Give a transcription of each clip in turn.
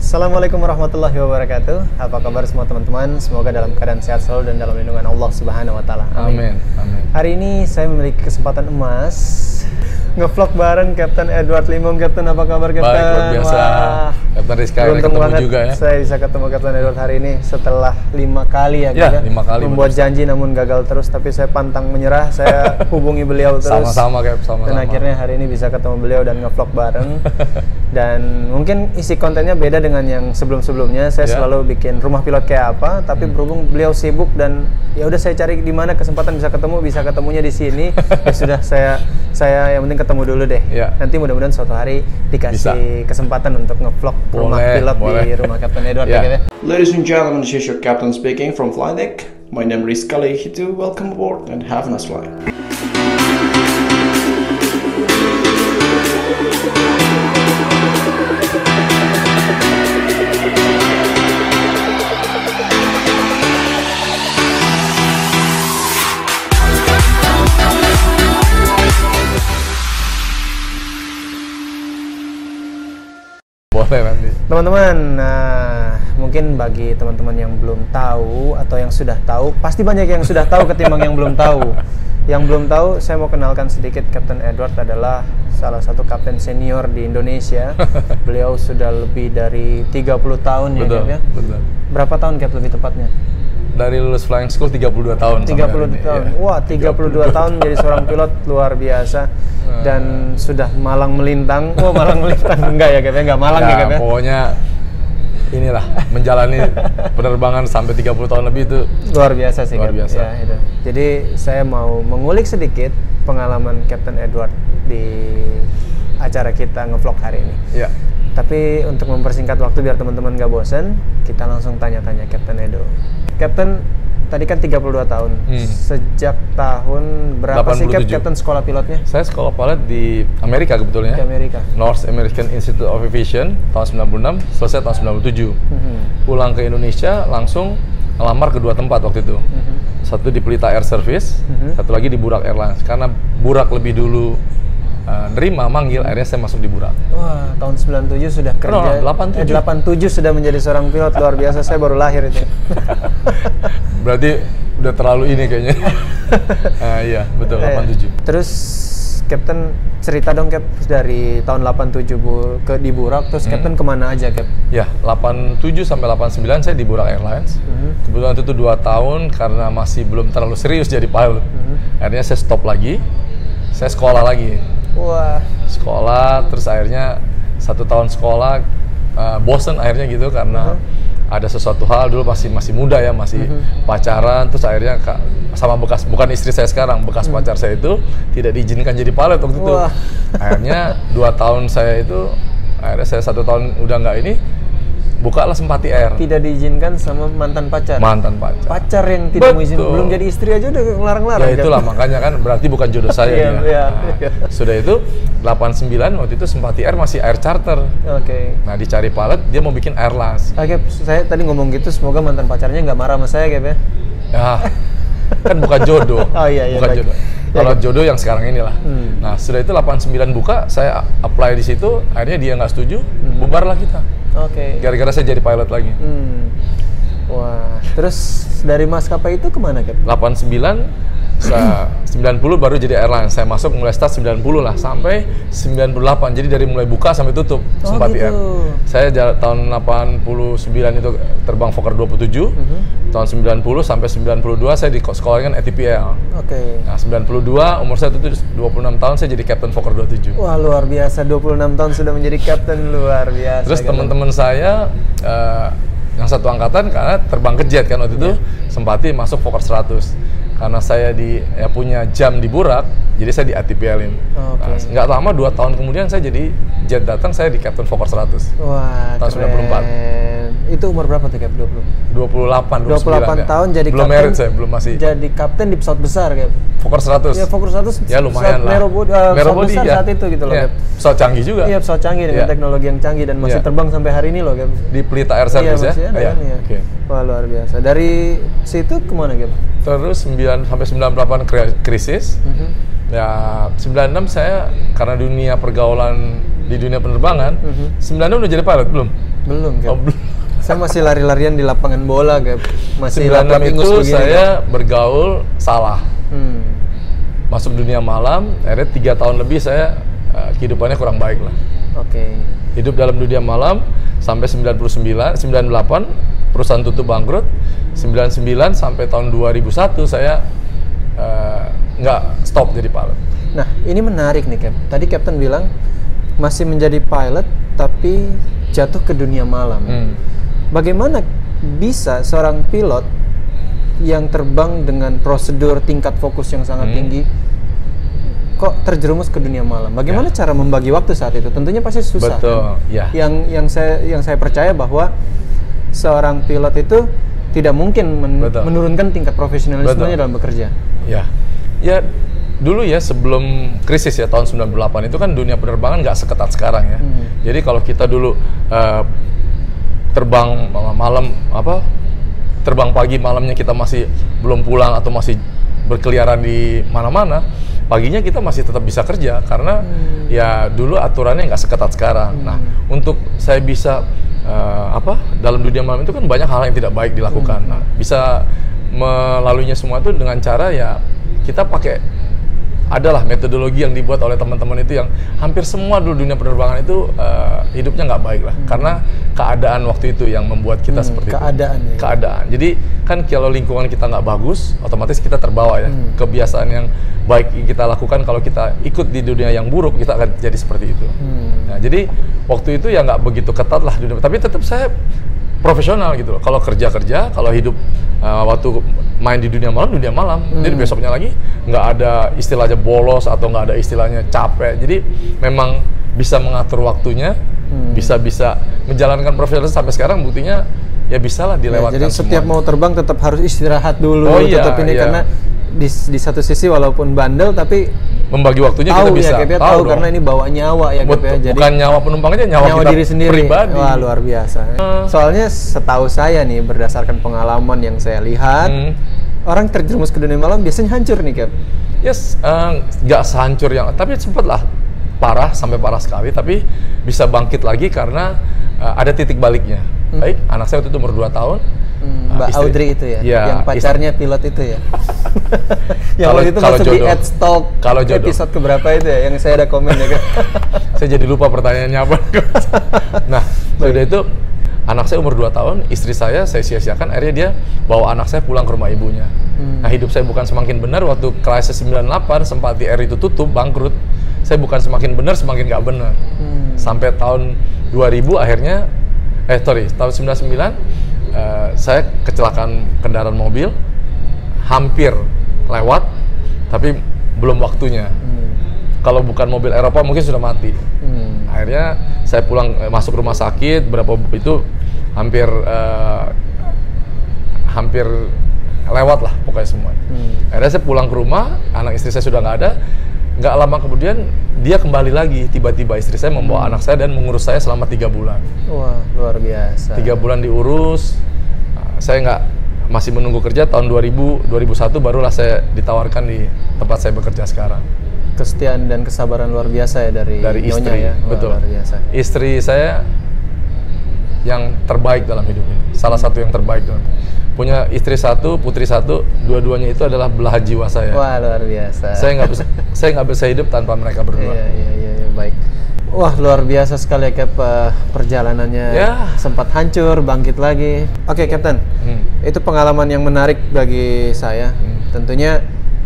Assalamualaikum warahmatullahi wabarakatuh. Apa kabar semua teman-teman? Semoga dalam keadaan sehat selalu dan dalam lindungan Allah Subhanahu wa taala. Amin. Amin. Hari ini saya memiliki kesempatan emas ngevlog bareng Kapten Edward Limong. Kapten, apa kabar Kapten? Baik, luar biasa. Wah, Kapten Rizka beruntung ketemu banget juga ya. saya bisa ketemu Kapten Edward hari ini setelah 5 kali ya. Ya, 5 kali. Membuat janji namun gagal terus, tapi saya pantang menyerah. Saya hubungi beliau terus. Sama-sama Kap, sama-sama. Dan akhirnya hari ini bisa ketemu beliau dan ngevlog bareng. Dan mungkin isi kontennya beda dengan yang sebelum-sebelumnya. Saya selalu bikin rumah pilot kayak apa, tapi berhubung beliau sibuk dan ya udah saya cari di mana kesempatan bisa ketemunya di sini. Ya sudah, saya yang penting ketemu dulu deh. Ya. Nanti mudah-mudahan suatu hari dikasih kesempatan untuk ngevlog rumah pilot di rumah Kapten Edward ya. Ladies and gentlemen, this is your captain speaking from flight deck. My name is Rizka Lehitu. Welcome aboard and have a nice flight. Boleh nanti. Teman-teman, nah mungkin bagi teman-teman yang belum tahu atau yang sudah tahu, pasti banyak yang sudah tahu ketimbang yang belum tahu. Yang belum tahu, saya mau kenalkan sedikit. Kapten Edward adalah salah satu kapten senior di Indonesia. Beliau sudah lebih dari 30 tahun ya, Cap ya? Betul. Berapa tahun Cap lebih tepatnya? Dari lulus flying school 32 tahun. 32 tahun. Ya. Wah, 32 tahun menjadi seorang pilot luar biasa. Dan sudah malang melintang. Oh, malang melintang enggak ya, Cap ya? Enggak malang ya, Cap ya? Pokoknya inilah menjalani penerbangan sampai 30 tahun lebih itu luar biasa sih. Luar biasa. Ya, itu. Jadi saya mau mengulik sedikit pengalaman Kapten Edward di acara kita ngevlog hari ini. Ya. Tapi untuk mempersingkat waktu biar teman-teman nggak bosan, kita langsung tanya-tanya Kapten Edo. Kapten, tadi kan 32 tahun. Sejak tahun berapa 87. sih Kapten sekolah pilotnya? Saya sekolah pilot di Amerika kebetulan ya. Di Amerika. North American Institute of Aviation tahun 96, selesai tahun 97. Pulang ke Indonesia langsung ngelamar kedua tempat waktu itu. Satu di Pelita Air Service, satu lagi di Burak Airlines. Karena Burak lebih dulu nerima manggil, akhirnya saya masuk di Burak. Wah, tahun 97 sudah kerja. 87 sudah menjadi seorang pilot, luar biasa. Saya baru lahir itu. Berarti udah terlalu ini kayaknya. Iya, betul, 87. Terus Kapten cerita dong Cap, dari tahun 87 di Burak, terus Kapten kemana aja Cap? Ya, 87 sampai 89 saya di Burak Airlines. Kebetulan itu 2 tahun karena masih belum terlalu serius jadi pilot. Akhirnya saya stop lagi, saya sekolah lagi. Wah. Sekolah, terus akhirnya 1 tahun sekolah, bosen akhirnya gitu karena ada sesuatu hal, dulu masih muda ya, masih pacaran, terus akhirnya sama bukan istri saya sekarang, bekas pacar saya itu tidak diizinkan jadi pilot waktu itu. Akhirnya 2 tahun saya itu, akhirnya saya 1 tahun udah nggak ini, bukalah Simpati Air. Tidak diizinkan sama mantan pacar? Mantan pacar. Pacar yang tidak mau izin, belum jadi istri aja udah ngelarang-larang. Ya itulah, makanya kan berarti bukan jodoh saya dia. Sudah itu, 89 waktu itu Simpati Air masih air charter. Nah, dicari pilot, dia mau bikin airlines. Saya tadi ngomong gitu, semoga mantan pacarnya nggak marah sama saya, Cap ya? Ya, kan bukan jodoh. Bukan jodoh. Kalau jodoh yang sekarang inilah. Nah, sudah itu 89 buka, saya apply di situ, akhirnya dia nggak setuju, bubarlah kita. Gara-gara saya jadi pilot lagi. Wah, terus dari maskapai itu kemana, Cap? 89, 90 baru jadi airline. Saya masuk mulai start 90 lah, sampai 98. Jadi dari mulai buka sampai tutup Simpati Air. Saya tahun 89 itu terbang Fokker 27. Tahun 90 sampai 92 saya di sekolah kan ATPL. Nah, 92 umur saya itu 26 tahun saya jadi Captain Fokker 27. Wah, luar biasa, 26 tahun sudah menjadi Captain, luar biasa. Terus teman-teman saya yang satu angkatan karena terbang ke jet kan waktu itu, Simpati masuk Fokker 100. Karena saya punya jam di Burak, jadi saya di ATPL-in. Nggak lama, 2 tahun kemudian saya jadi jet datang, saya di Captain Fokker 100. Wah, tahun keren. 94. Itu umur berapa tuh, Cap? 28 ya? Tahun jadi belum kapten. Merit saya, belum masih. Jadi kapten di pesawat besar, Cap? Fokker 100. Ya, Fokker 100. Ya lumayan lah. Merobody besar saat itu gitu loh, Cap. Pesawat canggih juga. Iya, pesawat canggih dengan teknologi yang canggih dan masih terbang sampai hari ini loh, Cap. Di Pelita Air Service ya? Iya. Wah, luar biasa. Dari situ kemana, Cap? Terus 9 sampai 98 krisis. Ya 96 saya karena dunia pergaulan di dunia penerbangan, 96 udah jadi pilot belum? Belum, Cap. Oh, belum. Saya masih lari-larian di lapangan bola, Cap. Masih 96 lapar ingus itu begini, saya Cap. bergaul salah. Hmm. Masuk dunia malam, akhirnya 3 tahun lebih saya kehidupannya kurang baik lah. Oke. Hidup dalam dunia malam sampai 99, 98 perusahaan tutup bangkrut. 99 sampai tahun 2001 saya nggak stop jadi pilot. Nah, ini menarik nih, Cap. Tadi Captain bilang masih menjadi pilot tapi jatuh ke dunia malam. Bagaimana bisa seorang pilot yang terbang dengan prosedur tingkat fokus yang sangat tinggi kok terjerumus ke dunia malam? Bagaimana cara membagi waktu saat itu? Tentunya pasti susah. Betul, kan? ya. Yang saya percaya bahwa seorang pilot itu tidak mungkin menurunkan tingkat profesionalismenya dalam bekerja. Ya, ya dulu ya sebelum krisis ya tahun 98 itu kan dunia penerbangan nggak seketat sekarang ya. Jadi kalau kita dulu terbang malam terbang pagi, malamnya kita masih belum pulang atau masih berkeliaran di mana-mana, paginya kita masih tetap bisa kerja karena ya dulu aturannya nggak seketat sekarang. Nah, untuk saya bisa dalam dunia malam itu kan banyak hal yang tidak baik dilakukan. Nah, bisa melaluinya semua itu dengan cara ya kita pakai adalah metodologi yang dibuat oleh teman-teman itu yang hampir semua dulu dunia penerbangan itu hidupnya nggak baik lah karena keadaan waktu itu yang membuat kita seperti itu. Keadaan. Jadi kan kalau lingkungan kita nggak bagus, otomatis kita terbawa ya. Kebiasaan yang baik kita lakukan kalau kita ikut di dunia yang buruk kita akan jadi seperti itu. Nah, jadi waktu itu ya nggak begitu ketat lah dunia, tapi tetap saya profesional gitu loh. Kalau kerja, kalau hidup waktu main di dunia malam, jadi besoknya lagi nggak ada istilahnya bolos atau nggak ada istilahnya capek. Jadi memang bisa mengatur waktunya, bisa menjalankan profesional sampai sekarang buktinya ya bisa lah dilewatkan. Jadi setiap mau terbang tetap harus istirahat dulu, tetap ini karena di satu sisi walaupun bandel tapi membagi waktunya tahu kita bisa ya, tahu karena ini bawa nyawa ya, Jadi bukan nyawa penumpang aja, nyawa kita diri sendiri pribadi. Wah, luar biasa. Soalnya setahu saya nih berdasarkan pengalaman yang saya lihat, orang terjerumus ke dunia malam biasanya hancur nih, Cap. Yes, nggak sehancur yang, tapi sempat lah parah sampai parah sekali, tapi bisa bangkit lagi karena ada titik baliknya. Baik, anak saya waktu itu umur 2 tahun. Mbak Audrey itu ya, yang pacarnya pilot itu ya. Yang waktu itu masuk di Adstock episode keberapa itu ya, yang saya ada komen ya kan. Saya jadi lupa pertanyaannya apa. Nah, sudah itu anak saya umur 2 tahun, istri saya sia-siakan, akhirnya dia bawa anak saya pulang ke rumah ibunya. Nah, hidup saya bukan semakin benar waktu krisis 98 sempat di R itu tutup, bangkrut. Saya bukan semakin benar, semakin nggak benar. Sampai tahun 2000 akhirnya, tahun 99 saya kecelakaan kendaraan mobil, hampir lewat, tapi belum waktunya. Kalau bukan mobil Eropa mungkin sudah mati. Akhirnya saya pulang masuk rumah sakit, itu hampir lewat lah pokoknya semua. Akhirnya saya pulang ke rumah, anak istri saya sudah nggak ada. Nggak lama kemudian dia kembali lagi, tiba-tiba istri saya membawa anak saya dan mengurus saya selama 3 bulan. Wah, luar biasa. 3 bulan diurus. Saya masih menunggu kerja. Tahun 2001 barulah saya ditawarkan di tempat saya bekerja sekarang. Kesetiaan dan kesabaran luar biasa ya dari istri ya. Wah, betul. Luar biasa. Istri saya yang terbaik dalam hidup ini, salah satu yang terbaik dalam. Punya istri 1, putri 1, dua-duanya itu adalah belahan jiwa saya. Wah, luar biasa. Saya nggak bisa hidup tanpa mereka berdua. Iya, baik. Wah, luar biasa sekali ya, Cap, perjalanannya. Sempat hancur, bangkit lagi. Oke, Captain. Itu pengalaman yang menarik bagi saya. Tentunya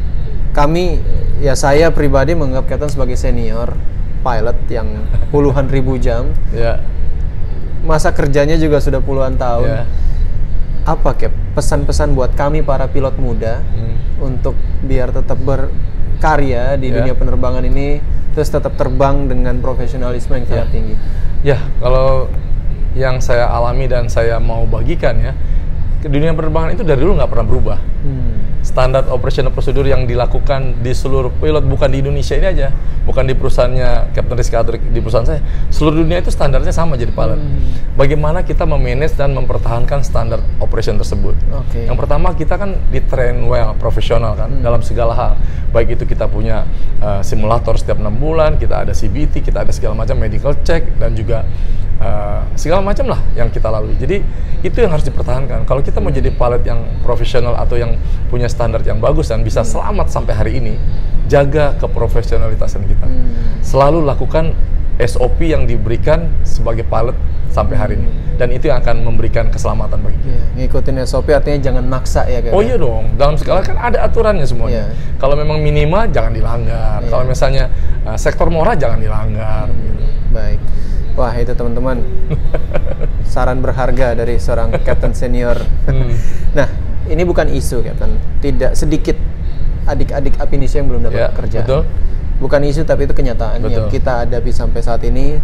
saya pribadi menganggap Captain sebagai senior pilot yang puluhan ribu jam. Masa kerjanya juga sudah puluhan tahun. Apa, Cap, pesan-pesan buat kami para pilot muda untuk biar tetap berkarya di dunia penerbangan ini, terus tetap terbang dengan profesionalisme yang sangat tinggi? Ya, kalau yang saya alami dan saya mau bagikan ya, dunia penerbangan itu dari dulu nggak pernah berubah. Standar operational prosedur yang dilakukan di seluruh pilot, bukan di Indonesia ini aja, bukan di perusahaannya Captain Rizky Adrik, di perusahaan saya, seluruh dunia itu standarnya sama jadi pilot. Bagaimana kita memanage dan mempertahankan standar operation tersebut? Yang pertama, kita kan di train well, profesional kan dalam segala hal. Baik itu kita punya simulator setiap 6 bulan, kita ada CBT, kita ada segala macam medical check, dan juga segala macam lah yang kita lalui. Jadi itu yang harus dipertahankan. Kalau kita mau jadi pilot yang profesional atau yang punya standar yang bagus dan bisa selamat sampai hari ini, jaga keprofesionalitasan kita. Selalu lakukan SOP yang diberikan sebagai pilot sampai hari ini, dan itu yang akan memberikan keselamatan bagi kita. Ngikutin SOP artinya jangan maksa ya kan? Oh iya dong, dalam skala kan ada aturannya semuanya. Kalau memang minima jangan dilanggar. Kalau misalnya sektor moral jangan dilanggar. Gitu. Baik. Wah itu teman-teman saran berharga dari seorang Kapten senior. Nah ini bukan isu Kapten, tidak sedikit adik-adik Apinisio yang belum dapat pekerjaan. Betul. Bukan isu tapi itu kenyataan yang kita hadapi sampai saat ini.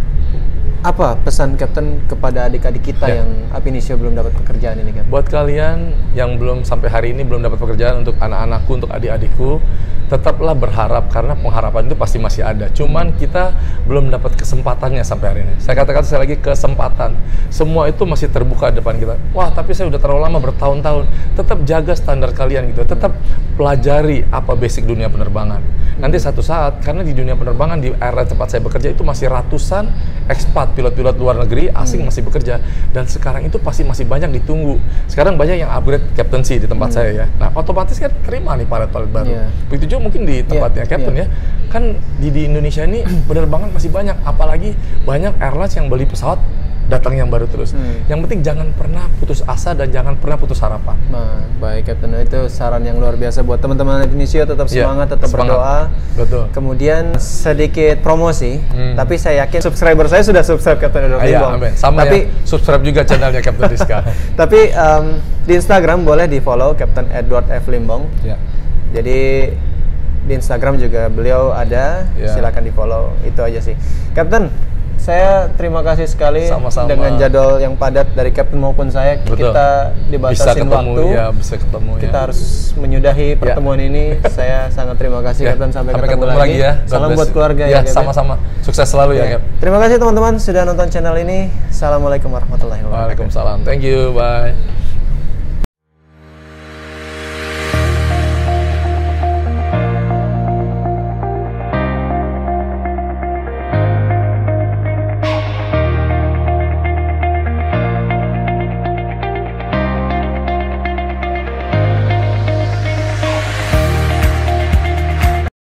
Apa pesan Kapten kepada adik-adik kita yang Apinisio belum dapat pekerjaan ini, Kapten? Buat kalian yang belum sampai hari ini belum dapat pekerjaan, untuk anak-anakku, untuk adik-adikku, tetaplah berharap, karena pengharapan itu pasti masih ada. Cuman kita belum dapat kesempatannya sampai hari ini. Saya katakan sekali lagi, kesempatan. Semua itu masih terbuka depan kita. Wah, tapi saya udah terlalu lama, bertahun-tahun. Tetap jaga standar kalian gitu. Tetap pelajari apa basic dunia penerbangan. Nanti satu saat, karena di dunia penerbangan di era tempat saya bekerja itu masih ratusan ekspat, pilot-pilot luar negeri asing masih bekerja, dan sekarang itu pasti masih banyak ditunggu. Sekarang banyak yang upgrade captaincy di tempat saya ya. Nah, otomatis kan terima nih pilot-pilot baru. Begitu juga mungkin di tempatnya Kapten ya. Kan di Indonesia ini penerbangan masih banyak, apalagi banyak airlines yang beli pesawat datang yang baru terus. Yang penting jangan pernah putus asa dan jangan pernah putus harapan. Nah, baik Kapten, itu saran yang luar biasa buat teman-teman Apinisio. Tetap semangat, tetap berdoa. Betul. Kemudian sedikit promosi, tapi saya yakin subscriber saya sudah subscribe Kapten Edward Limbong. Amin. Sama tapi, ya, subscribe juga channelnya Kapten Rizka. Tapi di Instagram boleh di follow Kapten Edward F. Limbong. Jadi di Instagram juga beliau ada, silakan di follow. Itu aja sih, Kapten. Saya terima kasih sekali. Sama-sama. Dengan jadwal yang padat dari Kapten maupun saya. Betul. Kita dibatasin waktu. Bisa ketemu. Kita harus menyudahi pertemuan ini. Saya sangat terima kasih Kapten. Sampai ketemu lagi ya. Salam buat keluarga ya. Sama-sama. Sukses selalu ya. Terima kasih teman-teman sudah nonton channel ini. Assalamualaikum warahmatullahi wabarakatuh. Waalaikumsalam. Thank you. Bye.